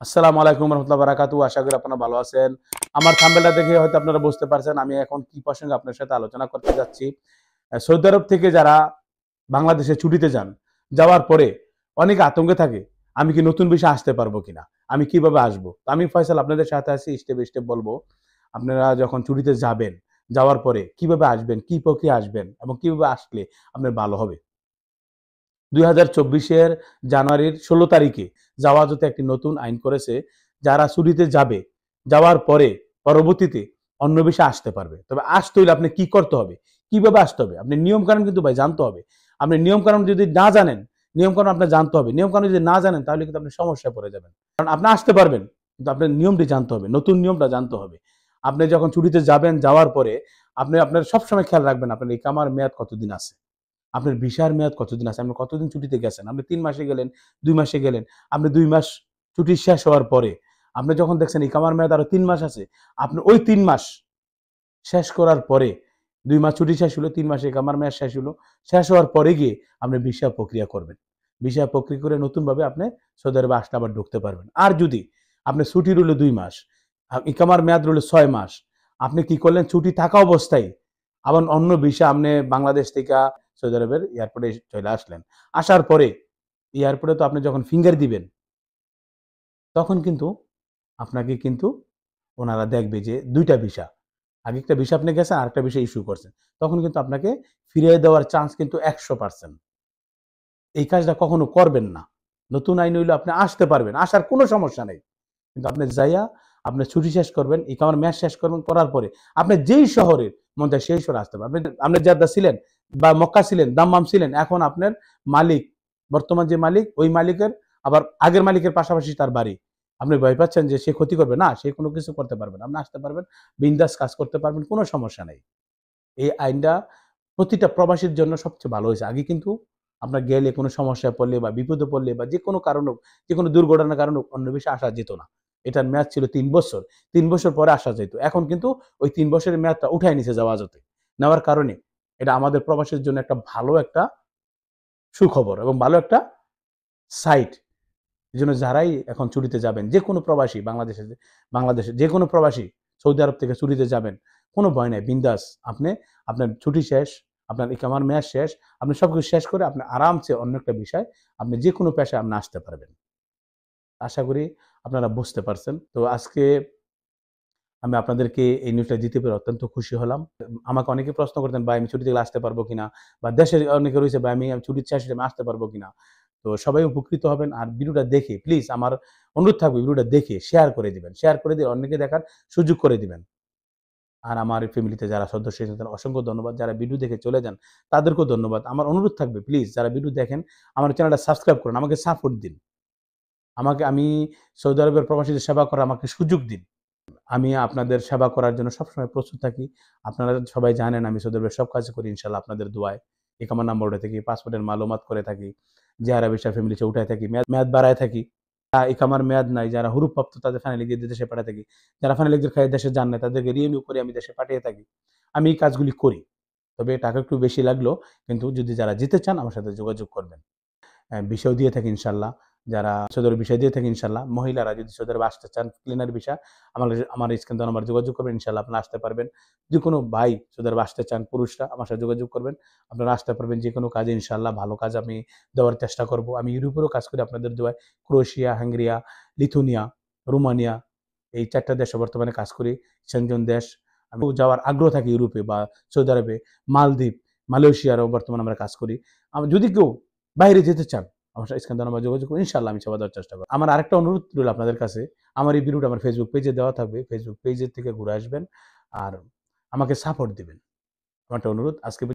আসসালামু আলাইকুম রহমতুল্লাহ বারাকাতু। আশা করি আপনারা ভালো আছেন। আমার থাম্বনেলটা দেখে হয়তো আপনারা বুঝতে পারছেন আমি এখন কি প্রসঙ্গে আপনার সাথে আলোচনা করতে যাচ্ছি। সৌদি আরব থেকে যারা বাংলাদেশে ছুটিতে যান, যাওয়ার পরে অনেক আতঙ্কে থাকে আমি কি নতুন ভিসা আসতে পারবো কিনা, আমি কিভাবে আসবো। তো আমি ফয়সাল আপনাদের সাথে আছি, স্টেপ বাই স্টেপ বলবো। আপনারা যখন ছুটিতে যাবেন, যাওয়ার পরে কিভাবে আসবেন, কি প্রক্রিয়া আসবেন এবং কিভাবে আসলে আপনার ভালো হবে। 2024-এর জানুয়ারির 16 তারিখে জাওয়াজতে একটি নতুন আইন করেছে, যারা ছুটিতে যাবে, যাওয়ার পরে পরবর্তীতে অন্য ভিসা আসতে পারবে। তবে আসতে হলে আপনি কি করতে হবে, কিভাবে আসতে হবে, আপনি নিয়মকানুন কিন্তু ভাই জানতে হবে। আপনি নিয়মকানুন যদি না জানেন, নিয়মকানুন আপনার জানতে হবে। নিয়মকানুন যদি না জানেন তাহলে কিন্তু আপনি সমস্যায় পড়ে যাবেন। কারণ আপনি আসতে পারবেন, কিন্তু আপনার নিয়মটি জানতে হবে, নতুন নিয়মটা জানতে হবে। আপনি যখন ছুটিতে যাবেন, যাওয়ার পরে আপনি আপনার সবসময় খেয়াল রাখবেন আপনার ইকামার মেয়াদ কতদিন আছে, আপনার ভিসার মেয়াদ কতদিন আছে, আপনি কতদিন ছুটিতে গেছেন। আপনি ৩ মাসে গেলেন, ২ মাসে গেলেন। আপনি ২ মাস ছুটি শেষ হওয়ার পরে আপনি যখন দেখছেন ইকামার মেয়াদ আরো ৩ মাস আছে, আপনি ওই ৩ মাস শেষ করার পরে ২ মাস ছুটি শেষ হলো, ৩ মাসে ইকামার মেয়াদ শেষ হলো। শেষ হওয়ার পরে গিয়ে আপনি ভিসা প্রক্রিয়া করবেন। ভিসা প্রক্রিয়া করে নতুনভাবে আপনি সৌদি আরবে আসলে আবার ঢুকতে পারবেন। আর যদি আপনি ছুটি রইল ২ মাস, ইকামার মেয়াদ রইল ৬ মাস, আপনি কি করলেন ছুটি থাকা অবস্থায় আবার অন্য ভিসা আপনি বাংলাদেশ থেকে সৌদি আরবের এয়ারপোর্টে চলে আসলেন। আসার পরে এয়ারপোর্টে তো আপনি যখন ফিঙ্গার দিবেন, তখন কিন্তু আপনাকে কিন্তু ওনারা দেখবে যে ২ টা ভিসা। আগে একটা ভিসা আপনি গেছেন, আরেকটা ভিসা ইস্যু করছেন। তখন কিন্তু আপনাকে ফিরিয়ে দেওয়ার চান্স কিন্তু ১০০%। এই কাজটা কখনো করবেন না। নতুন আইন হইলে আপনি আসতে পারবেন। আসার কোনো সমস্যা নেই। কিন্তু আপনি যাইয়া আপনি ছুটি শেষ করবেন, ইকামার মেয়াদ শেষ করবেন, করার পরে আপনি যেই শহরে মন চায় সেই শহরে আসতে পারবেন। আপনি জেদ্দা ছিলেন বা মক্কা ছিলেন, দাম্মাম ছিলেন, এখন আপনার মালিক, বর্তমান যে মালিক, ওই মালিকের আবার আগের মালিকের পাশাপাশি তার বাড়ি। আপনি ভয় পাচ্ছেন যে সে ক্ষতি করবে, না, সে কোনো কিছু করতে পারবে না। আপনি আসতে পারবেন, বিন্দাস কাজ করতে পারবেন, কোনো সমস্যা নেই। এই আইনটা প্রতিটা প্রবাসীর জন্য সবচেয়ে ভালো হয়েছে। আগে কিন্তু আপনার গেলে কোনো সমস্যায় পড়লে বা বিপদে পড়লে বা যেকোনো কারণ হোক, যেকোনো দুর্ঘটনার কারণে হোক অন্য দেশে আসা যেত না। এটার মেয়াদ ছিল ৩ বছর। ৩ বছর পরে আসা যেত। এখন কিন্তু ওই ৩ বছরের মেয়াদটা উঠায় নিছে জাওয়াজতে। নেওয়ার কারণে এটা আমাদের প্রবাসীর জন্য একটা ভালো একটা সুখবর এবং ভালো একটা সাইট। এজন্য যারাই এখন ছুটিতে যাবেন, যেকোনো প্রবাসী বাংলাদেশে যেকোনো প্রবাসী সৌদি আরব থেকে ছুটিতে যাবেন, কোনো ভয় নাই, বিন্দাস। আপনি আপনার ছুটি শেষ, আপনার ইকামার মেয়াদ শেষ, আপনি সবকিছু শেষ করে আপনি আরামসে অন্য একটা বিষয় আপনি যেকোনো পেশায় আপনি আসতে পারবেন। আশা করি আপনারা বুঝতে পারছেন। তো আজকে আমি আপনাদেরকে এই নিউজটা দিতে পেরে অত্যন্ত খুশি হলাম। আমাকে অনেকে প্রশ্ন করতেন, ভাই আমি ছুটিতে গেলে আসতে পারবো কিনা? বা দেশে অনেকে রয়েছে, ভাই আমি ছুটির শেষে আমি আসতে পারবো কিনা? তো সবাই উপকৃত হবেন। আর ভিডিওটা দেখে প্লিজ আমার অনুরোধ থাকবে, ভিডিওটা দেখে শেয়ার করে দিবেন। শেয়ার করে দিয়ে অন্যকে দেখার সুযোগ করে দিবেন। আর আমার ফ্যামিলিতে যারা সদস্য আছেন তাদের অসংখ্য ধন্যবাদ। যারা ভিডিও দেখে চলে যান তাদেরকেও ধন্যবাদ। আমার অনুরোধ থাকবে প্লিজ যারা ভিডিও দেখেন আমার চ্যানেলটা সাবস্ক্রাইব করুন। আমাকে সাপোর্ট দিন। আমি সৌদি আরবের প্রবাসীদের সেবা করার আমাকে সুযোগ দিন। আমি আপনাদের সেবা করার জন্য সবসময় প্রস্তুত থাকি। আপনারা সবাই জানেন আমি সৌদি আরবের সব কাজ করি ইনশাআল্লাহ আপনাদের দোয়ায়। ইকামা নাম্বার উঠায় থাকি, পাসপোর্টের মালুমাত করে থাকি, জিয়ারা ভিসা ফ্যামিলি চেয়ে উঠায় থাকি, মেয়াদ বাড়ায় থাকি। ইকামার মেয়াদ নাই যারা হুরুপ্রাপ্ত তাদের ফাইনালি গিয়ে দেশে পাঠায় থাকি। যারা ফাইনালি খায় দেশে যান না তাদেরকে রিনিউ করে আমি দেশে পাঠিয়ে থাকি। আমি এই কাজগুলি করি। তবে টাকা একটু বেশি লাগলেও কিন্তু যদি যারা যেতে চান আমার সাথে যোগাযোগ করবেন। বিষয় দিয়ে থাকি ইনশাল্লাহ। যারা সদর বিষয় দিয়ে থাকি ইনশাল্লাহ। মহিলারা যদি সদর আসতে চান ক্লিনার বিষয় আমার স্ক্রিন দেওয়া নাম্বার যোগাযোগ করবেন, ইনশাল্লাহ আপনারা আসতে পারবেন। যে কোনো ভাই সদর আসতে চান পুরুষরা আমার সাথে যোগাযোগ করবেন। আপনারা আসতে পারবেন যে কোনো কাজে ইনশাল্লাহ ভালো কাজ আমি দেওয়ার চেষ্টা করব। আমি ইউরোপেরও কাজ করি আপনাদের দোয়ায়। ক্রোয়েশিয়া, হাঙ্গেরিয়া, লিথুনিয়া, রোমানিয়া এই ৪ টা দেশে বর্তমানে কাজ করি। সেনজেন দেশ। আমি যাওয়ার আগ্রহ থাকে ইউরোপে বা সৌদি আরবে, মালদ্বীপ, মালয়েশিয়ারও বর্তমানে আমরা কাজ করি। যদি কেউ বাইরে যেতে চান আমার সাথে স্ক্রিন দেওয়া নাম্বারে যোগাযোগ করুন। ইনশাআল্লাহ আমি সেবা দেওয়ার চেষ্টা করব। আমার আরেকটা অনুরোধ রইল আপনাদের কাছে। আমার এই ভিডিওটা আমার ফেসবুক পেজে দেওয়া থাকবে। ফেসবুক পেজের থেকে ঘুরে আসবেন আর আমাকে সাপোর্ট দিবেন। আমার একটা অনুরোধ। আজকে